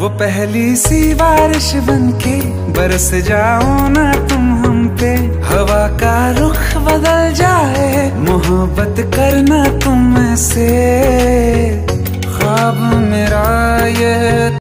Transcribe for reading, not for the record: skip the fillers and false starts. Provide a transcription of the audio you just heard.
वो पहली सी बारिश बनके बरस जाओ ना तुम हम पे, हवा का रुख बदल जाए, मोहब्बत करना तुम से। ख्वाब मेरा